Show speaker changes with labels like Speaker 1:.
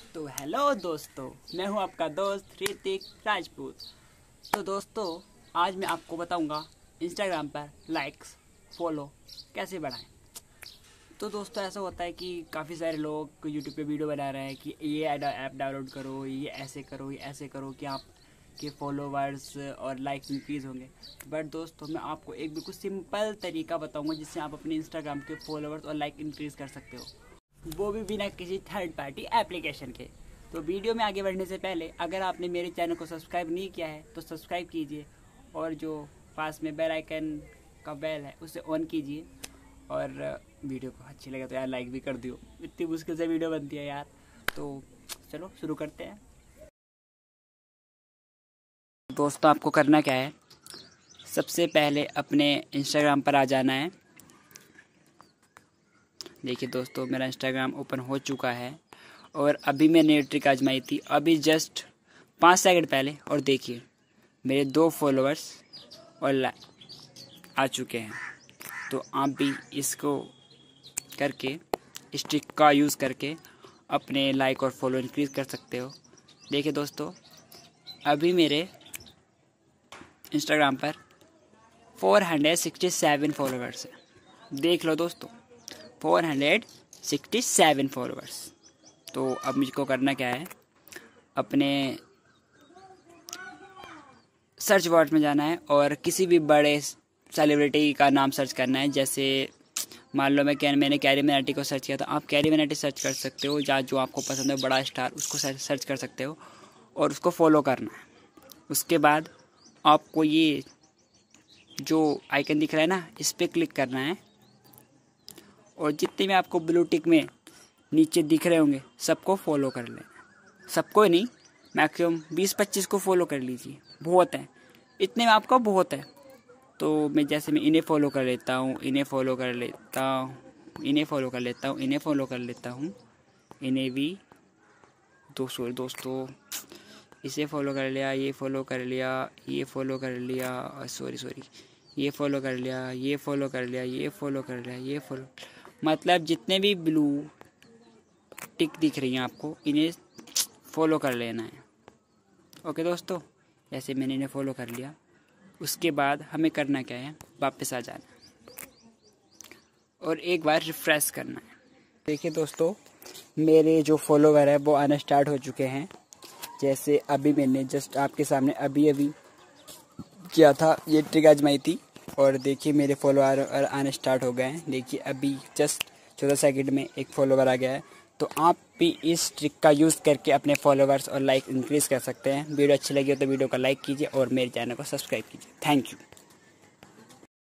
Speaker 1: तो हेलो दोस्तों, मैं हूं आपका दोस्त ऋतिक राजपूत। तो दोस्तों, आज मैं आपको बताऊंगा इंस्टाग्राम पर लाइक्स फॉलो कैसे बढ़ाएं। तो दोस्तों, ऐसा होता है कि काफ़ी सारे लोग यूट्यूब पे वीडियो बना रहे हैं कि ये ऐप डाउनलोड करो, ये ऐसे करो, ये ऐसे करो कि आपके फॉलोवर्स और लाइक्स इंक्रीज़ होंगे। बट दोस्तों, मैं आपको एक बिल्कुल सिंपल तरीका बताऊंगा जिससे आप अपने इंस्टाग्राम के फॉलोवर्स और लाइक इंक्रीज़ कर सकते हो, वो भी बिना किसी थर्ड पार्टी एप्लीकेशन के। तो वीडियो में आगे बढ़ने से पहले अगर आपने मेरे चैनल को सब्सक्राइब नहीं किया है तो सब्सक्राइब कीजिए, और जो पास में बेल आइकन का बेल है उसे ऑन कीजिए, और वीडियो को अच्छी लगे तो यार लाइक भी कर दियो। इतनी मुश्किल से वीडियो बनती है यार। तो चलो शुरू करते हैं। दोस्तों, आपको करना क्या है, सबसे पहले अपने इंस्टाग्राम पर आ जाना है। देखिए दोस्तों, मेरा इंस्टाग्राम ओपन हो चुका है और अभी मैंने ट्रिक आजमाई थी अभी जस्ट 5 सेकंड पहले, और देखिए मेरे 2 फॉलोअर्स और आ चुके हैं। तो आप भी इसको करके, इस ट्रिक का यूज़ करके अपने लाइक और फॉलो इंक्रीज़ कर सकते हो। देखिए दोस्तों, अभी मेरे इंस्टाग्राम पर 467 फॉलोअर्स हैं। देख लो दोस्तों, 467 फॉलोअर्स। तो अब मुझको करना क्या है, अपने सर्च बॉक्स में जाना है और किसी भी बड़े सेलिब्रिटी का नाम सर्च करना है। जैसे मान लो मैंने कैरी मिनाटी को सर्च किया, तो आप कैरी मिनाटी सर्च कर सकते हो, या जो आपको पसंद है बड़ा स्टार उसको सर्च कर सकते हो और उसको फॉलो करना है। उसके बाद आपको ये जो आइकन दिख रहा है ना, इस पर क्लिक करना है, और जितने भी आपको ब्लू टिक में नीचे दिख रहे होंगे सबको फॉलो कर लेना। सबको नहीं, मैक्सिमम 20-25 को फॉलो कर लीजिए, बहुत है, इतने में आपका बहुत है। तो मैं इन्हें फॉलो कर लेता हूँ, इन्हें फॉलो कर लेता हूँ, इन्हें फॉलो कर लेता हूँ, इन्हें फॉलो कर लेता हूँ, इन्हें भी दोस्तों इसे फॉलो कर लिया, ये फॉलो कर लिया, ये फॉलो कर लिया, सॉरी ये फॉलो कर लिया, ये फॉलो कर लिया, ये फॉलो कर लिया, ये फॉलो, मतलब जितने भी ब्लू टिक दिख रही हैं आपको, इन्हें फॉलो कर लेना है। ओके दोस्तों, जैसे मैंने इन्हें फॉलो कर लिया, उसके बाद हमें करना क्या है, वापस आ जाना और एक बार रिफ्रेश करना है। देखिए दोस्तों, मेरे जो फॉलोवर है वो आना स्टार्ट हो चुके हैं। जैसे अभी मैंने जस्ट आपके सामने अभी किया था, ये ट्रिक आजमाई थी, और देखिए मेरे फॉलोवर आने स्टार्ट हो गए हैं। देखिए अभी जस्ट 14 सेकंड में एक फॉलोवर आ गया है। तो आप भी इस ट्रिक का यूज़ करके अपने फॉलोवर्स और लाइक इंक्रीज़ कर सकते हैं। वीडियो अच्छी लगी हो तो वीडियो को लाइक कीजिए और मेरे चैनल को सब्सक्राइब कीजिए। Thank you.